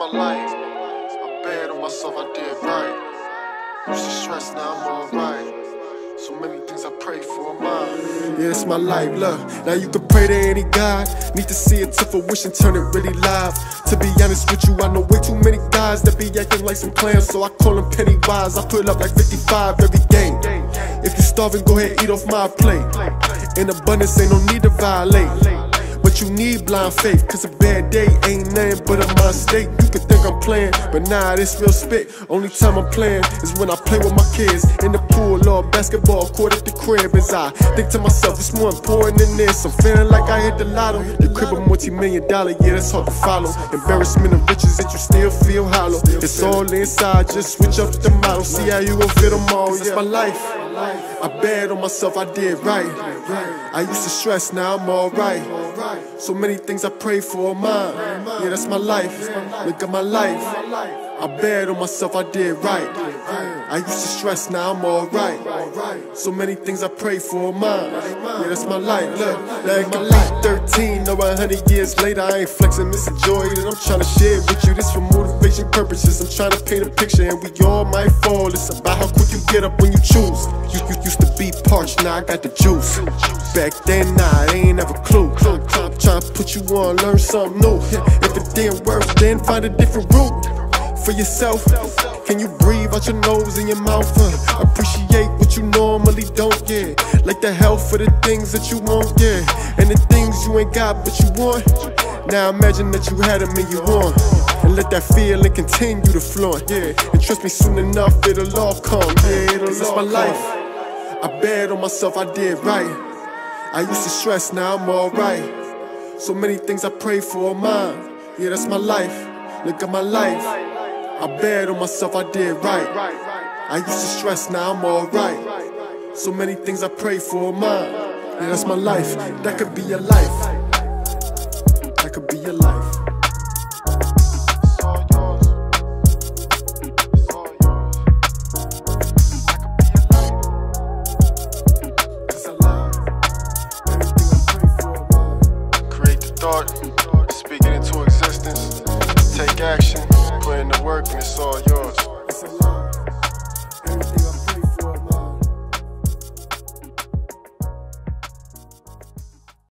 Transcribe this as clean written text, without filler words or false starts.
my life. I bet on myself, I did right. Used to stress, now I'm alright. So many things I pray for mine. Yeah, it's my life, look. Now you can pray to any God. Need to see it to fruition, turn it really live. To be honest with you, I know way too many guys that be acting like some clowns, so I call them penny wise. I put up like 55 every game. If you starving, go ahead, eat off my plate. In abundance, ain't no need to violate. But you need blind faith, cause a bad day ain't nothing but a mind state. You can think I'm playing, but nah, this real spit. Only time I'm playing is when I play with my kids in the pool or basketball court at the crib. As I think to myself, it's more important than this. I'm feeling like I hit the lotto. The crib a multi-million-dollar, yeah, that's hard to follow. Embarrassment of riches that you still feel hollow. It's all inside, just switch up the model. See how you gon' fit them all, yeah. That's my life. I bet on myself, I did right. I used to stress, now I'm alright. So many things I pray for mine. Yeah, that's my life. Look at my life. I bet on myself, I did right. I used to stress, now I'm alright. So many things I pray for mine. Yeah, that's my life. Look, like I'm like 13 or 100 years later, I ain't flexing, it's a joy that I'm trying to share with you. This for motivation purposes. I'm trying to paint a picture and we all might fall. It's about how quick you get up when you choose. You used to be parched, now I got the juice. Back then, nah, I ain't have a clue. I'm trying to put you on, learn something new. If it didn't work, then find a different route for yourself. Can you breathe out your nose and your mouth? Appreciate what you normally don't, yeah. Like the health for the things that you want, yeah. And the things you ain't got but you want. Now imagine that you had them and you won. And let that feeling continue to flaunt, yeah. And trust me, soon enough it'll all come, yeah. That's my life. I bet on myself, I did right. I used to stress, now I'm alright. So many things I pray for mine. Yeah, that's my life. Look at my life. I bet on myself, I did right. I used to stress, now I'm alright. So many things I pray for mine. Yeah, that's my life. That could be your life. That could be your life. Thought, speak it into existence, take action, put in the work, and it's all yours.